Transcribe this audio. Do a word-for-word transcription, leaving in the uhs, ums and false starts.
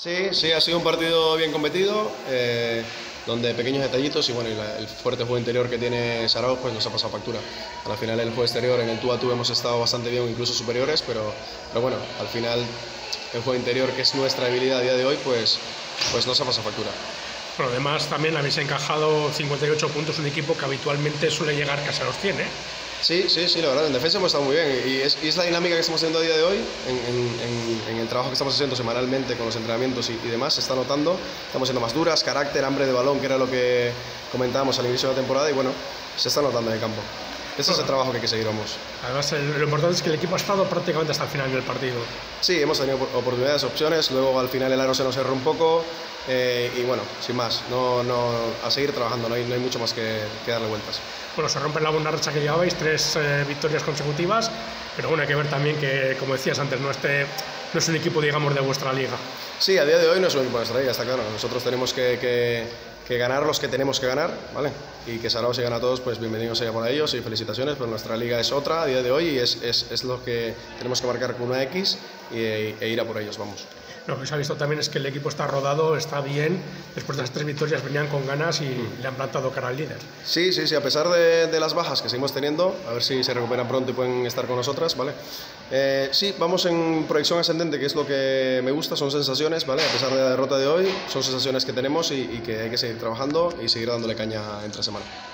Sí, sí, ha sido un partido bien competido, eh, donde pequeños detallitos y bueno, y la, el fuerte juego interior que tiene Sarao pues nos ha pasado factura. A la final el juego exterior en el tú a tú hemos estado bastante bien, incluso superiores, pero, pero bueno, al final el juego interior, que es nuestra debilidad a día de hoy, pues, pues nos ha pasado factura. Bueno, además también habéis encajado cincuenta y ocho puntos, un equipo que habitualmente suele llegar casi a los cien, ¿eh? Sí, sí, sí, la verdad, en defensa hemos estado muy bien y es, y es la dinámica que estamos haciendo a día de hoy, en, en, en, en el trabajo que estamos haciendo semanalmente con los entrenamientos y, y demás, se está notando, estamos siendo más duras, carácter, hambre de balón, que era lo que comentábamos al inicio de la temporada y bueno, se está notando en el campo. Ese es el trabajo que hay que seguir, vamos. Además, el, lo importante es que el equipo ha estado prácticamente hasta el final del partido. Sí, hemos tenido oportunidades, opciones, luego al final el aro se nos cerró un poco eh, y bueno, sin más, no, no, a seguir trabajando, no hay, no hay mucho más que, que darle vueltas. Bueno, se rompe la buena racha que llevabais, tres eh, victorias consecutivas, pero bueno, hay que ver también que, como decías antes, no, este, no es un equipo, digamos, de vuestra liga. Sí, a día de hoy no es un equipo de nuestra liga, está claro. Nosotros tenemos que, que, que ganar los que tenemos que ganar, ¿vale? Y que Sarao se gana a todos, pues bienvenidos sea por ellos y felicitaciones, pero nuestra liga es otra a día de hoy y es, es, es lo que tenemos que marcar con una X e, e ir a por ellos, vamos. Lo que se ha visto también es que el equipo está rodado, está bien, después de las tres victorias venían con ganas y mm. le han plantado cara al líder. Sí, sí, sí, a pesar de, de las bajas que seguimos teniendo, a ver si se recuperan pronto y pueden estar con nosotras, ¿vale? Eh, sí, vamos en proyección ascendente, que es lo que me gusta, son sensaciones, ¿vale? A pesar de la derrota de hoy, son sensaciones que tenemos y, y que hay que seguir trabajando y seguir dándole caña entre semana.